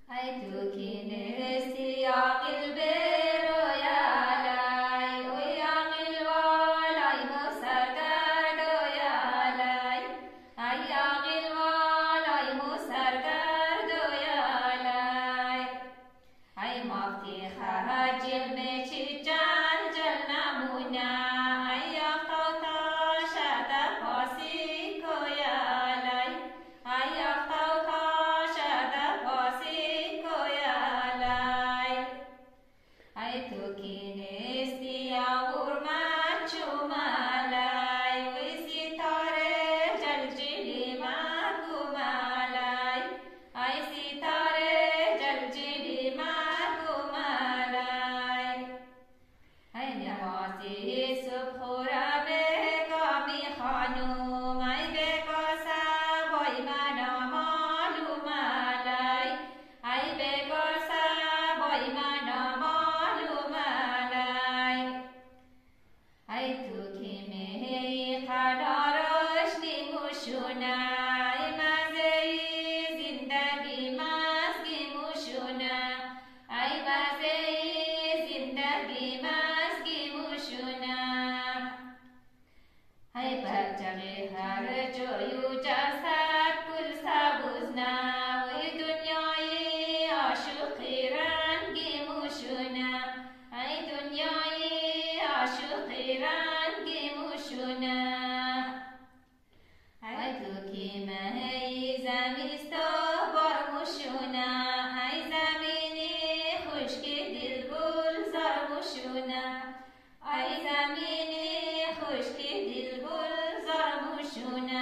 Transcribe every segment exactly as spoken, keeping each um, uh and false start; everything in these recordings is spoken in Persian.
ای تو کی نرسی عاقل برویالای وی عاقل والای مسرگرد ویالای ای عاقل والای مسرگرد ویالای ای مافتی خجل میچی جل جل نمونه ای افتاو تاشد پاسی کویالای ای افتاو تاشد پاسی کویالای ای تو کی نیستی آورمت چومالای وی ستاره جلجلی مرگومالای ای ستاره جلجلی مرگومالای ای نمازی صبح و ربگامی خانوم ای بگاسه بای من معلومالای ای بگاسه بای من معلومالای ای تو کی میهی قدارش نیموشونه ای مزهی زندگی مزگی موشونه ای مزهی زندگی مزگی موشونه ای بچه هر جایو جسد گل سبوزنه وی دنیای عاشقی رنگی موشونه ای دنیای عاشقی رنگی موشونه ای تو کی مهی زمیستا بار موشونه ای زمینی خشکی دل گل زار موشونه ای زمینی خشکی دل گل زار موشونه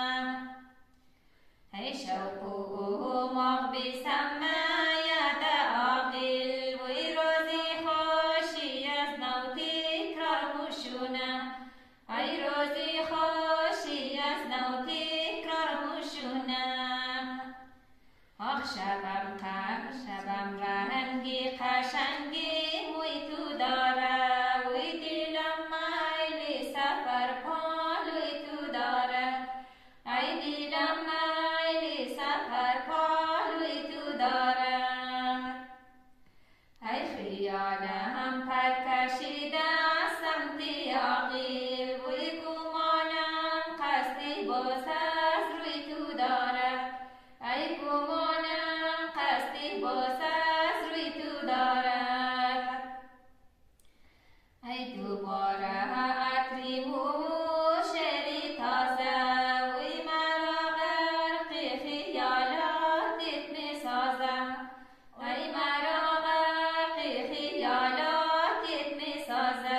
ای شوق و ماغ بسمیت عاقل وی روزی خوشی از نو تکرار موشونه ای روزی خوشی از نو تکرار موشونه آخ شبم غم شبم رنگی قشنگی موی تو داره وی دلم میل سفر پالوی تو داره ای دلم میل سفر پالوی تو داره ای خیالم پر کشیده از سمت عاقل وی گمانم قصدی باز از روی تو داره ای گمانم قصدی باز از روی تو داره ای دوباره عطری موشری تازه وی مرا غرق خیالاتت میسازه ای مرا غرق خیالاتت میسازه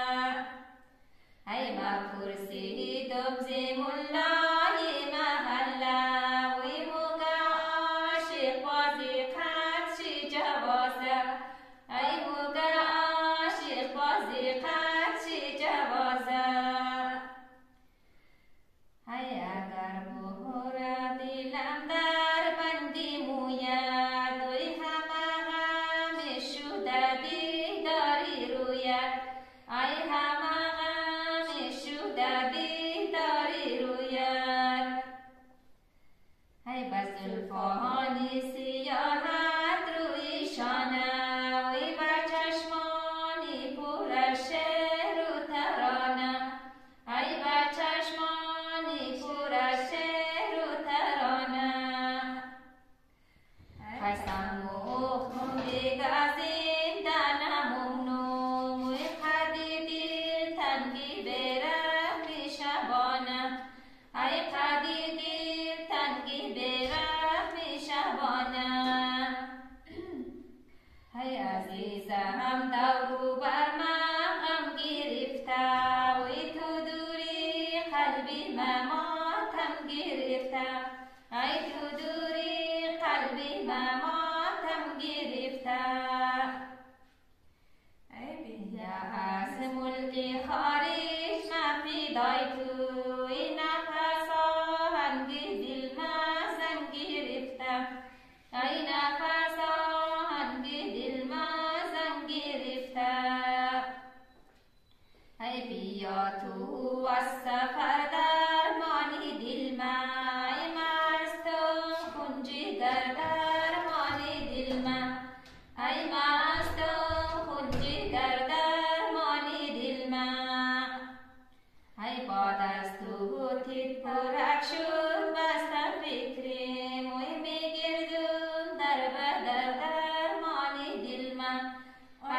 ای مپرسیدم ز ملای محله وی موگه عاشق بازی قدشی جوازه ای موگه عاشق بازی قدشی جوازه ای اگر بهره دلم در بندی موید وی همه غم شده دیداری روید ای همه غم شده دیداری روید ای بس زلفانی سیاحت روی شانه وی بر چشمانی پر از شعر و ترانه ای بر چشمانی پر از شعر و ترانه قسم مخم بگزین دنمونم وی قدی دل تنگی برم شبانه ای قدی دل تنگی برم شبانه ای عزیزم دورو بر من غم گرفته وی تو دوری قلبی ماتم گرفته ای تو دوری قلبی ماتم گرفته ای بیا از ملک خارج مفیدای تو ای نفس آهنگی دل مزن گرفته ای نفس آهنگی دل مزن گرفته ای بیا تو از سفر درمانی دل من ای مستم کنج در درمانی دل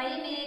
ای